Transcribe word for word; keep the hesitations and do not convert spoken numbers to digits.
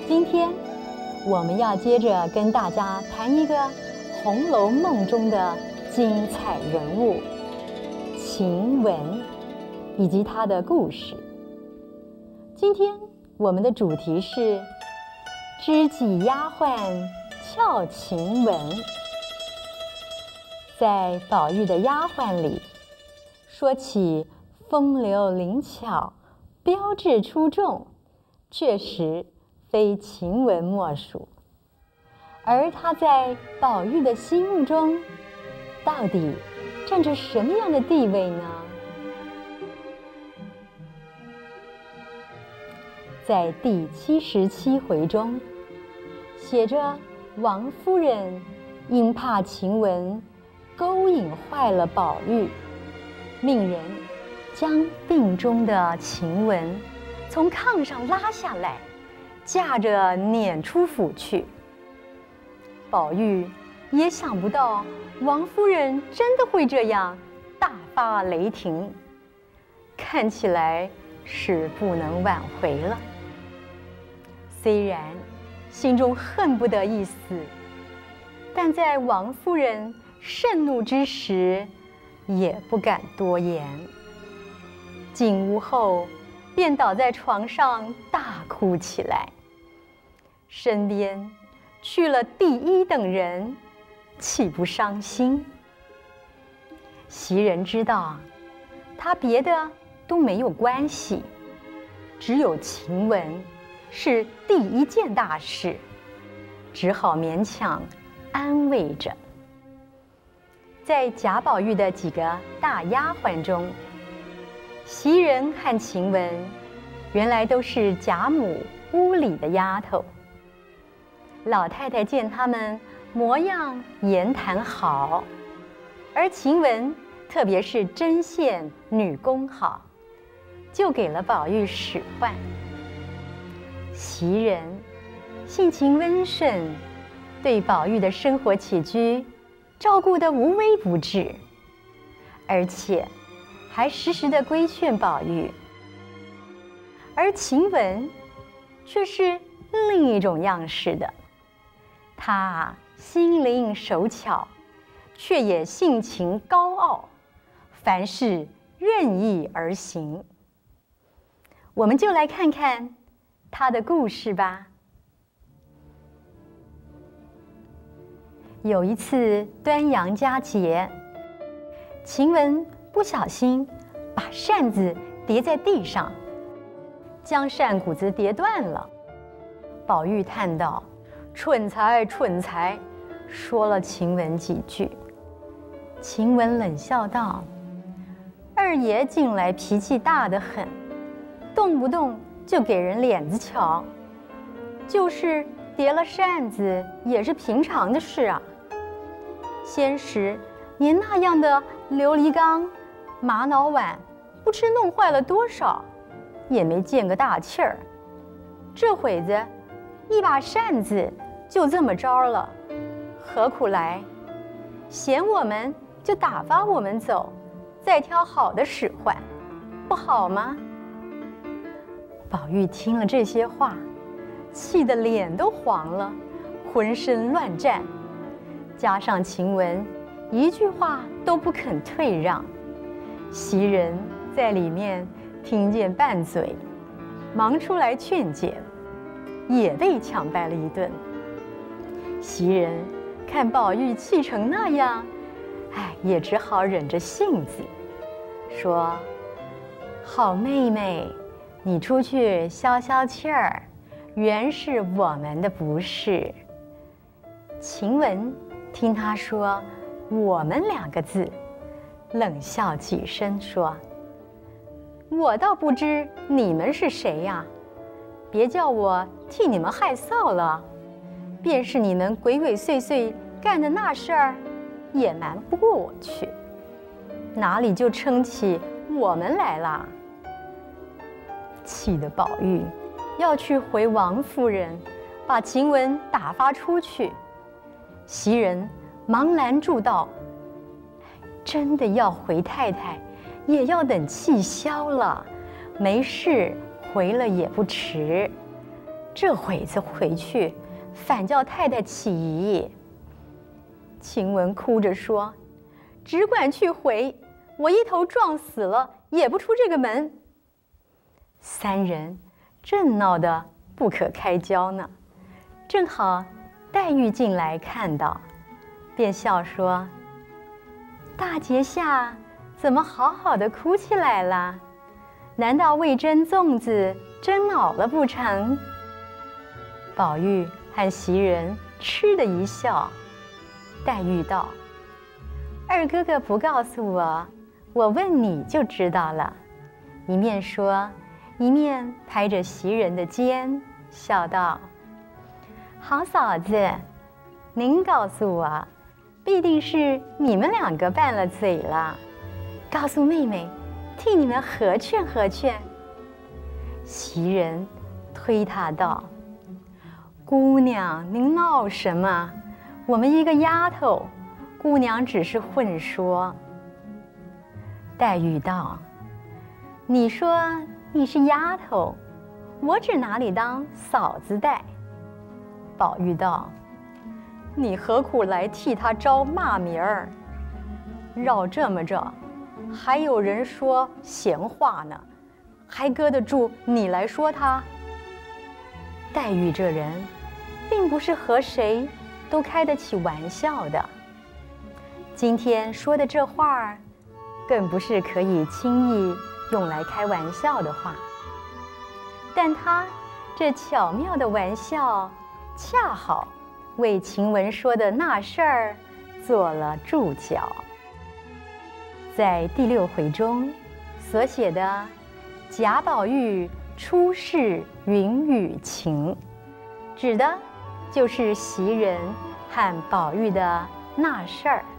今天我们要接着跟大家谈一个《红楼梦》中的精彩人物晴雯，以及她的故事。今天我们的主题是知己丫鬟俏晴雯。在宝玉的丫鬟里，说起风流灵巧、标致出众，确实非晴雯莫属。而她在宝玉的心目中，到底占着什么样的地位呢？在第七十七回中，写着王夫人因怕晴雯勾引坏了宝玉，命人将病中的晴雯从炕上拉下来，架着撵出府去。宝玉也想不到王夫人真的会这样大发雷霆，看起来是不能挽回了。虽然心中恨不得一死，但在王夫人盛怒之时，也不敢多言。进屋后，便倒在床上大哭起来。身边去了第一等人，岂不伤心？袭人知道，他别的都没有关系，只有晴雯是第一件大事，只好勉强安慰着。在贾宝玉的几个大丫鬟中，袭人和晴雯原来都是贾母屋里的丫头。老太太见他们模样言谈好，而晴雯特别是针线女工好，就给了宝玉使唤。袭人性情温顺，对宝玉的生活起居照顾得无微不至，而且还时时地规劝宝玉。而晴雯却是另一种样式的，她啊心灵手巧，却也性情高傲，凡事任意而行。我们就来看看她的故事吧。有一次端阳佳节，晴雯不小心把扇子叠在地上，将扇骨子叠断了。宝玉叹道：“蠢材，蠢材！”说了晴雯几句。晴雯冷笑道：“二爷近来脾气大得很，动不动就给人脸子瞧，就是叠了扇子也是平常的事啊。先时连那样的琉璃缸、玛瑙碗，不知弄坏了多少，也没见个大气儿。这会子一把扇子就这么着了，何苦来？嫌我们就打发我们走，再挑好的使唤，不好吗？”宝玉听了这些话，气得脸都黄了，浑身乱颤，加上晴雯一句话都不肯退让，袭人在里面听见拌嘴，忙出来劝解，也被抢掰了一顿。袭人看宝玉气成那样，哎，也只好忍着性子，说：“好妹妹，你出去消消气儿，原是我们的不是。”晴雯听他说“我们”两个字，冷笑几声说：“我倒不知你们是谁呀，别叫我替你们害臊了。便是你们鬼鬼祟祟干的那事儿，也瞒不过我去，哪里就撑起我们来啦？”气得宝玉要去回王夫人，把晴雯打发出去。袭人忙拦住道：“真的要回太太，也要等气消了，没事回了也不迟。 这会子回去，反叫太太起疑。晴雯哭着说：“只管去回，我一头撞死了也不出这个门。”三人正闹得不可开交呢，正好黛玉进来看到，便笑说：“大节下怎么好好的哭起来了？难道为蒸粽子蒸老了不成？”宝玉和袭人嗤的一笑。黛玉道：“二哥哥不告诉我，我问你就知道了。”一面说，一面拍着袭人的肩，笑道：“好嫂子，您告诉我，必定是你们两个拌了嘴了。告诉妹妹，替你们和劝和劝。”袭人推她道：“姑娘，您闹什么？我们一个丫头，姑娘只是混说。”黛玉道：“你说你是丫头，我只拿你当嫂子待。”宝玉道：“你何苦来替她招骂名儿？绕这么着，还有人说闲话呢，还搁得住你来说她？”黛玉这人，并不是和谁都开得起玩笑的。今天说的这话儿，更不是可以轻易用来开玩笑的话。但他这巧妙的玩笑，恰好为晴雯说的那事儿做了注脚。在第六回中所写的贾宝玉出世云雨情，指的就是袭人和宝玉的那事儿。